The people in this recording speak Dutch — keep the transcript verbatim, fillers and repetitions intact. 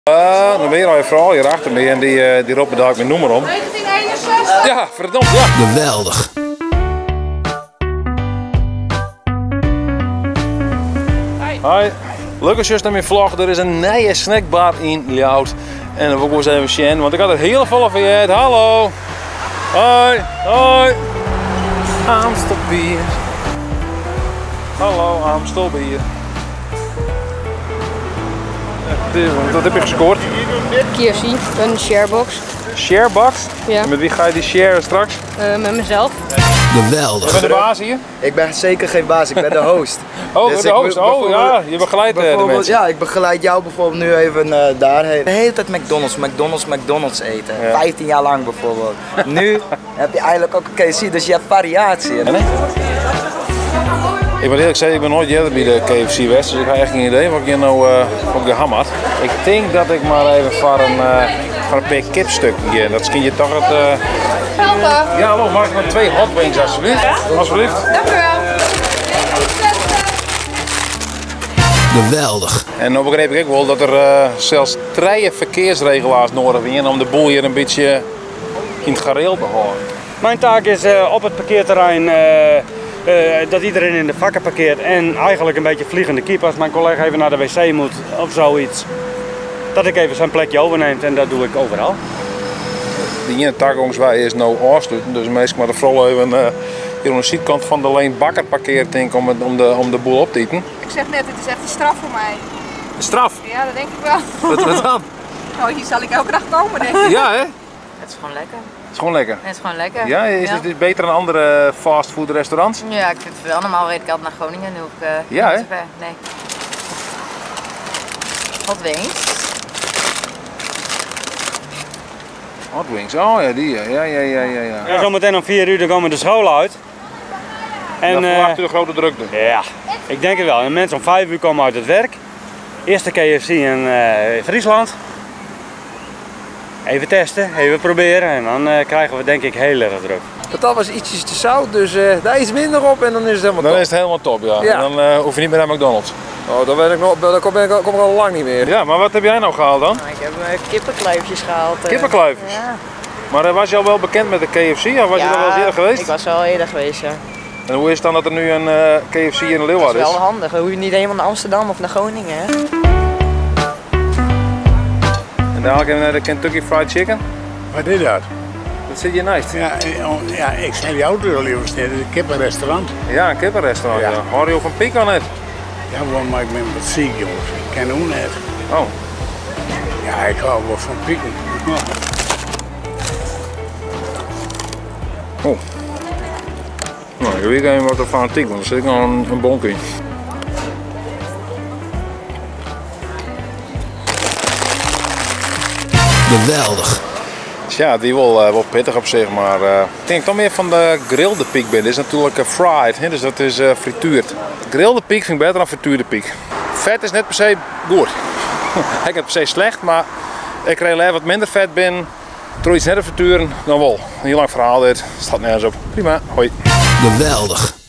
Uh, dan ben je al een vrouw hier achter me en die, uh, die roept daar ik mijn nummer om. negentien eenenzestig. Ja, verdomd, ja. Geweldig. Hoi. Leuk als je naar mijn vlog. Er is een nieuwe snackbar in Ljouwt. En dan wil ik eens even zien, want ik had er heel veel van je. Hallo. Hoi. Hoi. Amstelbier. Hallo Amstelbier. Wat heb je gescoord? K F C, een sharebox. Sharebox? Ja. En met wie ga je die share straks? Uh, met mezelf. Geweldig. Je bent de baas hier? Ik ben zeker geen baas, ik ben de host. Oh, Dus de ik host. Oh ja, je begeleidt uh, de mensen. Ja, ik begeleid jou bijvoorbeeld nu even uh, daarheen. De hele tijd McDonald's, McDonald's, McDonald's eten. Ja. vijftien jaar lang bijvoorbeeld. Nu heb je eigenlijk ook een K F C, dus je hebt variatie. Ja, nee? Ik moet eerlijk zeggen, ik ben nooit eerder bij de K F C geweest, dus ik heb echt geen idee wat ik hier nou uh, op gehammerd. Ik denk dat ik maar even voor een, uh, voor een paar kipstuk ga. Dat schiet je toch het... Uh... Helpen. Ja, hallo, mag ik maar twee hot wings alsjeblieft? Ja? Alsjeblieft. Dank u wel. Geweldig. En nu begreep ik ook wel dat er uh, zelfs drie verkeersregelaars nodig zijn om de boel hier een beetje in het gareel te houden. Mijn taak is uh, op het parkeerterrein uh, uh, dat iedereen in de vakken parkeert en eigenlijk een beetje vliegende kip als mijn collega even naar de wc moet of zoiets. Dat ik even zijn plekje overneemt en dat doe ik overal. Die ene tak wij is nou afsluiten, dus meestal maar de vrouw even uh, hier aan de zijkant van de Leen Bakker parkeert denk ik, om, het, om, de, om de boel op te eten. Ik zeg net, het is echt een straf voor mij. Een straf? Ja, dat denk ik wel. Wat, wat dan? Oh, hier zal ik elke dag komen, denk ik. Ja, hè? Het is gewoon lekker. Het is gewoon lekker. Het is gewoon lekker. Ja, is ja. het beter dan andere fastfood restaurants? Ja, ik vind het wel. Normaal reed ik altijd naar Groningen, nu hoef ik uh, ja, niet hè? zo ver. Nee. Hot wings. Hot wings, oh ja, die ja, ja, ja, ja, ja. ja. En zometeen om vier uur dan komen we de school uit. En dan uh, verwacht u de grote drukte. ja, ik denk het wel. En mensen om vijf uur komen uit het werk. Eerste K F C in uh, Friesland. Even testen, even proberen en dan uh, krijgen we denk ik heel erg druk. Dat was ietsjes te zout, dus uh, daar iets minder op en dan is het helemaal Dan top. is het helemaal top, ja. Ja. En dan uh, hoef je niet meer naar McDonald's. Oh, dan ben ik nog, dan kom ik, kom ik al lang niet meer. Ja, maar wat heb jij nou gehaald dan? Nou, ik heb uh, kippenkluifjes gehaald. Uh, Kippenkluifjes? Ja. Maar uh, was je al wel bekend met de K F C of was ja, je er wel eens eerder geweest? Ik was al eerder geweest, ja. En hoe is het dan dat er nu een uh, K F C in Dat Leeuwarden is is? wel handig. Dan hoef je niet helemaal naar Amsterdam of naar Groningen, hè. En dadelijk hebben we naar de Kentucky Fried Chicken. Wat is dat? Dat zit je nice. Ja, eh, ja, ik zei jou er liever snel, een kippenrestaurant. Ja, een kippenrestaurant, ja. Ja. Hoor je van Pico net? Ja, waarom maak ik me wat ziek, jongens? Ik ken hoe net. Oh. Ja, ik hou wel van pieken. Oh. Nou, ik weet even wat er fanatiek, want er zit nog een, een bonk in. Geweldig. Ja, die wel, uh, wel pittig op zich, maar uh, ik denk toch meer van de grilde piek ben. Dit is natuurlijk uh, fried, hè? Dus dat is uh, frituurd. Grilde piek vind ik beter dan frituurde piek. Vet is net per se goed. Ik heb per se slecht, maar ik krijg even wat minder vet binnen. Door iets netter frituren dan wel. Een heel lang verhaal dit, staat nergens op. Prima, hoi. Geweldig.